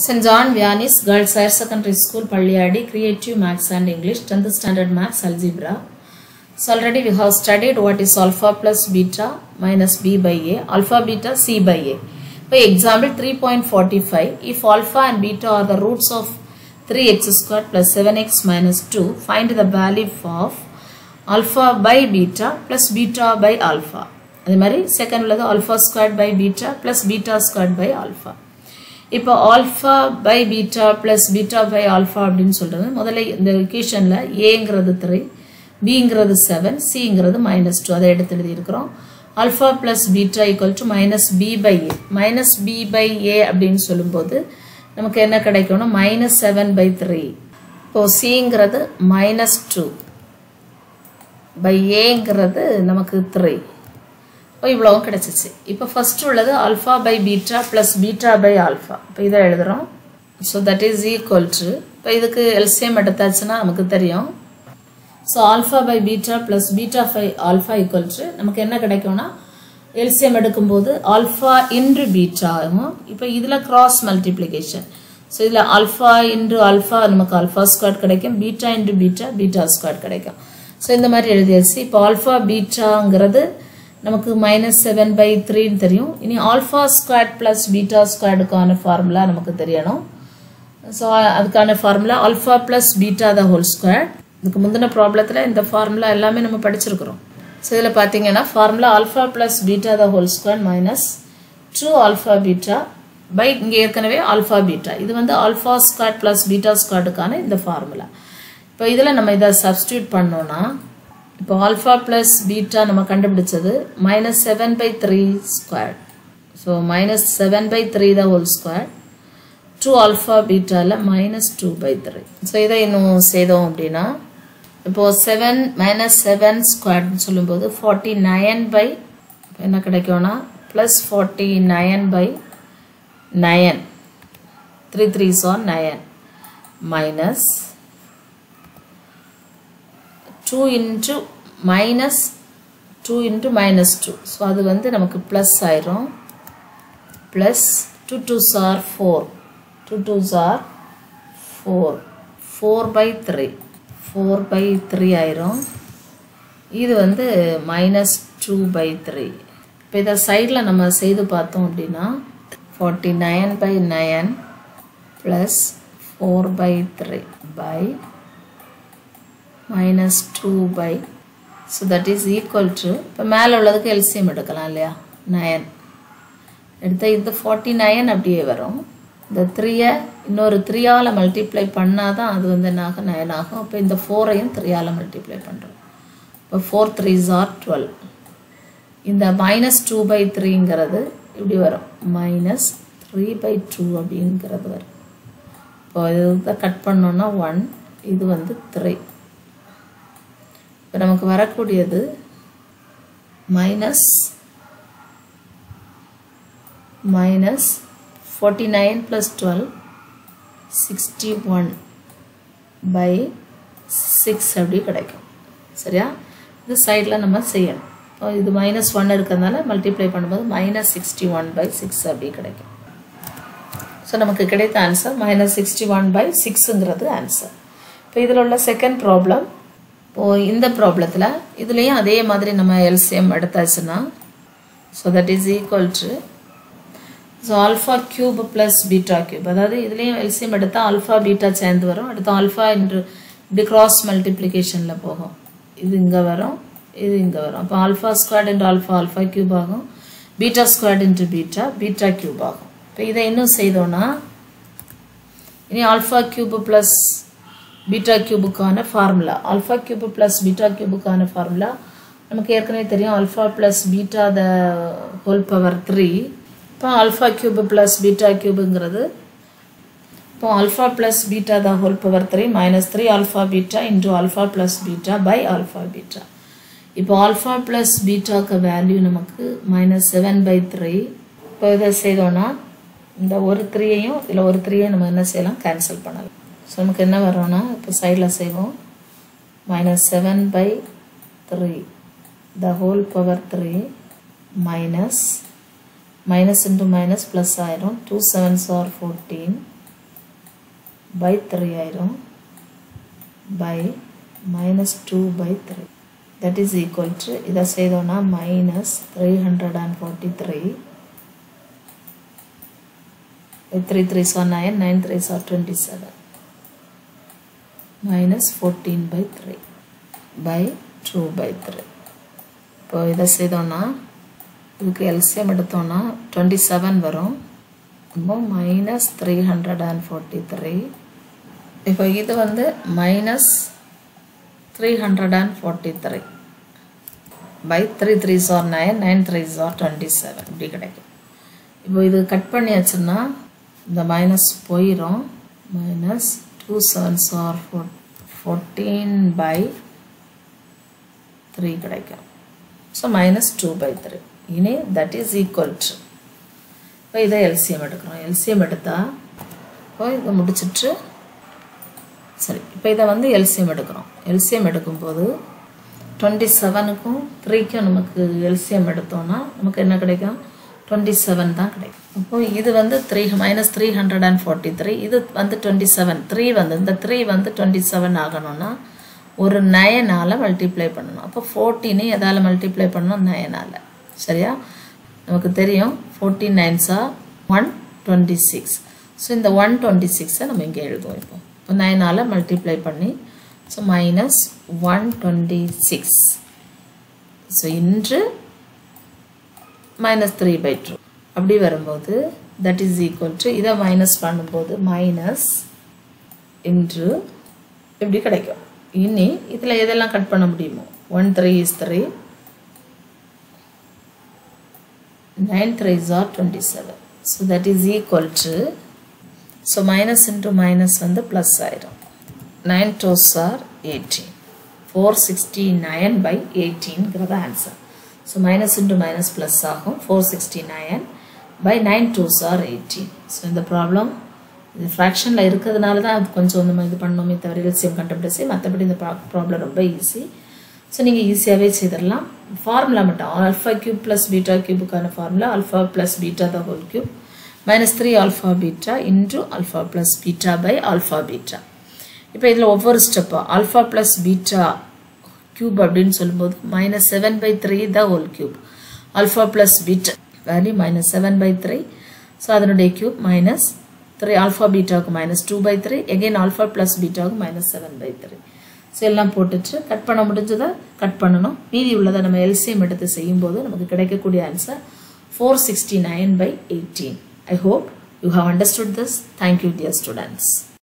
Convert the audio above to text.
St. John Vianney's Girls Higher Secondary School, Palliyadi, Creative Maths and English, 10th Standard Maths Algebra. So already we have studied what is alpha plus beta minus b by a, alpha beta c by a. For example 3.45, if alpha and beta are the roots of 3x squared plus 7x minus 2, find the value of alpha by beta plus beta by alpha. அதே மாதிரி second உள்ளது alpha squared by beta plus beta squared by alpha. இப்போ alpha by beta plus beta by alpha அப்படின்னு சொல்றது முதல்ல இந்த ஈக்குவேஷன்ல aங்கிறது 3, bங்கிறது 7, cங்கிறது -2 அதை எடுத்து எழுதி இருக்கிறோம். alpha plus beta equal to minus b by a. minus b by a அப்படின்னு சொல்லும்போது நமக்கு என்ன கிடைக்கும்னா -7 by 3. இப்போ cங்கிறது -2 by aங்கிறது நமக்கு 3. இப்போ இவ்வளவும் கிடைச்சிச்சு. இப்போ ஃபர்ஸ்ட் உள்ளது alpha by beta plus beta by alpha. இப்போ இதை எழுதுறோம். So that is equal to, இப்போ இதுக்கு LCM எடுத்தாச்சுன்னா நமக்கு தெரியும். So alpha by beta plus beta by alpha equal to நமக்கு என்ன கிடைக்கும்னா LCM எடுக்கும்போது alpha into beta ஆகும். இப்போ இதுல cross multiplication. So இதுல alpha into alpha நமக்கு alpha squared கிடைக்கும், beta into beta beta squared கிடைக்கும். So இந்த மாதிரி எழுதியாச்சு. இப்போ alpha betaங்கிறது நமக்கு -7 by 3 தெரியும். இனி alpha squared plus beta squaredக்கான ஃபார்முலா நமக்கு தெரியணும். ஸோ அதுக்கான formula alpha plus beta the whole squared. இதுக்கு முந்தின ப்ராப்ளத்தில் இந்த ஃபார்முலா எல்லாமே நம்ம படிச்சிருக்கிறோம். ஸோ இதில் பார்த்தீங்கன்னா formula alpha plus beta the whole squared minus 2 alpha beta by இங்கே ஏற்கனவே alpha beta. இது வந்து alpha squared plus beta squaredக்கான இந்த ஃபார்முலா. இப்போ இதில் நம்ம இதை சப்ஸ்டியூட் பண்ணோம்னா இப்போ alpha plus beta நம்ம கண்டுபிடிச்சது -7 by 3 squared. So -7 by 3 the whole squared. 2 alpha beta ல -2 by 3. So இதை இன்னும் செய்தோம் அப்படின்னா இப்போ 7 squared சொல்லும்போது 49 by என்ன கிடைக்கும்னா +49 by 9. 3 3s are 9 minus 2 into -2. So அது வந்து நமக்கு plus ஆயிரும். Plus 2 2s are 4. 2 2s are 4. 4 by 3. 4 by 3 ஆயிரும். இது வந்து -2 by 3. இப்போ இதை சைடில் நம்ம செய்து பார்த்தோம் அப்படின்னா 49 by 9 plus 4 by 3 by -2 by, so that is equal to, இப்போ மேலே உள்ளதுக்கு LCM எடுக்கலாம் இல்லையா, 9 எடுத்தால் இது 49 அப்படியே வரும். இந்த 3 இன்னொரு 3ஆல் மல்டிப்ளை பண்ணால் தான் அது வந்து என்ன ஆகும் 9 ஆகும். அப்போ இந்த 4ஐயும் 3ஆல் மல்டிப்ளை பண்ணுறோம். இப்போ 4 3s are 12. இந்த -2 by 3ங்கிறது இப்படி வரும், -3 by 2 அப்படிங்கிறது வரும். இப்போ இதை கட் பண்ணோன்னா 1, இது வந்து 3. இப்போ நமக்கு வரக்கூடியது -49 plus 12 61 by 6 அப்படி கிடைக்கும். சரியா, இது சைடில் நம்ம செய்யணும். இது -1 இருக்கிறதுனால மல்டிப்ளை பண்ணும்போது -61 by 6 அப்படி கிடைக்கும். ஸோ நமக்கு கிடைத்த ஆன்சர் -61 by 6ங்கிறது ஆன்சர். இப்போ இதில் உள்ள செகண்ட் ப்ராப்ளம், இப்போது இந்த ப்ராப்ளத்தில் இதுலேயும் அதே மாதிரி நம்ம LCM எடுத்தாச்சுன்னா so that is equal to, so alpha cube plus beta cube, அதாவது இதுலேயும் LCM எடுத்தால் ஆல்ஃபா பீட்டா சேர்ந்து வரும். அடுத்து ஆல்ஃபா இன்ட்டு இப்படி கிராஸ் மல்டிப்ளிகேஷனில் போகும். இது இங்கே வரும், இது இங்கே வரும். அப்போ alpha squared into alpha alpha cube ஆகும், beta squared into beta beta cube ஆகும். இப்போ இதை இன்னும் செய்தோன்னா இனி ஆல்ஃபா கியூப் ப்ளஸ் பீட்டா கியூபுக்கான formula, alpha cube plus beta கியூபுக்கான ஃபார்முலா நமக்கு ஏற்கனவே தெரியும், alpha plus beta the whole power 3. இப்போ ஆல்ஃபா கியூப் ப்ளஸ் பீட்டா கியூபுங்கிறது இப்போ alpha plus beta the whole power 3 -3 alpha beta into alpha plus beta by alpha beta. இப்போ alpha plus பீட்டாக்கு value நமக்கு -7 by 3. இப்போ இதை செய்தோன்னா இந்த ஒரு 3ஐயும் இதில் ஒரு 3ஐயும் நம்ம என்ன செய்யலாம், கேன்சல் பண்ணலாம். ஸோ நமக்கு என்ன வரோன்னா இப்போ சைடில் செய்வோம், -7 by 3 the whole power 3 minus into minus plus ஆயிரும், 2 7s are 14 by 3 ஆயிரும் by minus 2 by 3. That is equal to இதை செய்தோம்னா minus 343 3 3s are 9 9 3s are 27 minus 14 by 3 by 2 by 3. இப்போ இதை செய்தோம்னா இதுக்கு எல்சிஎம் எடுத்தோம்னா 27 வரும். இப்போ minus 343. இப்போ இது வந்து minus 343 by 3 3s are 9 9 3s are 27 இப்படி கிடைக்கும். இப்போ இது கட் பண்ணியாச்சுன்னா இந்த மைனஸ் போயிடும். minus 2 7s are 14 by 3 கிடைக்கும். ஸோ minus 2 by 3 இனி that is equal to இப்போ இதை எல்சிஎம் எடுக்கிறோம். எல்சிஎம் எடுத்தால் இப்போ இதை முடிச்சுட்டு சரி இப்போ இதை வந்து எல்சிஎம் எடுக்கிறோம். எல்சிஎம் எடுக்கும்போது 27க்கும் 3க்கும் நமக்கு எல்சிஎம் எடுத்தோம்னா நமக்கு என்ன கிடைக்கும் 27 தான் கிடைக்கும். அப்போ இது வந்து minus 343 இது வந்து 27 3 வந்து இந்த 3 வந்து 27 ஆகணும்னா ஒரு 9ஆல் மல்டிப்ளை பண்ணணும். அப்போ 14 எதால் மல்டிப்ளை பண்ணணும் 9ஆல். சரியா நமக்கு தெரியும் 14 9s are 126. ஸோ இந்த 126 நம்ம இங்கே எழுதுவோம். இப்போ 9ஆல் மல்டிப்ளை பண்ணி ஸோ minus 126. ஸோ இன்று minus 3 by 2 அப்படி வரும்போது that is equal to இதை மைனஸ் பண்ணும்போது மைனஸ் இன்று இப்படி கிடைக்கும். இனி இதில் எதெல்லாம் கட் பண்ண முடியுமோ 1 3 is 3 9 3s are 27. So that is equal to so minus into minus வந்து plus ஆயிடும். 9 2s are 18 469 by 18 answer. So minus into minus plus ஆகும் 469 by 9 2s are 18. So இந்த ப்ராப்ளம் இது ஃப்ராக்ஷனில் இருக்கிறதுனால தான் அது கொஞ்சம் நம்ம இது பண்ணோமே தவிர எல்சிஎம் கண்டுபிடிச்சி மற்றபடி இந்த ப்ராப்ளம் ரொம்ப ஈஸி. ஸோ நீங்கள் ஈஸியாகவே செய்திடலாம். ஃபார்முலா மட்டும் ஆல்ஃபா கியூப் ப்ளஸ் பீட்டா கியூபுக்கான formula alpha plus beta the whole cube minus 3 alpha beta into alpha plus beta by alpha beta. இப்போ இதில் ஒவ்வொரு ஸ்டெப்பாக alpha plus beta cube அப்படின்னு சொல்லும்போது minus 7 by 3 the whole cube alpha plus beta value minus 7 by 3. So அதனுடைய cube minus 3 alpha betaவுக்கு minus 2 by 3 again alpha plus betaவுக்கு minus 7 by 3. ஸோ எல்லாம் போட்டுட்டு கட் பண்ண முடிஞ்சதை கட் பண்ணணும். மீதி உள்ளதை நம்ம எல்சிஎம் எடுத்து செய்யும்போது நமக்கு கிடைக்கக்கூடிய answer 469 by 18. I hope you have understood this. Thank you, dear students.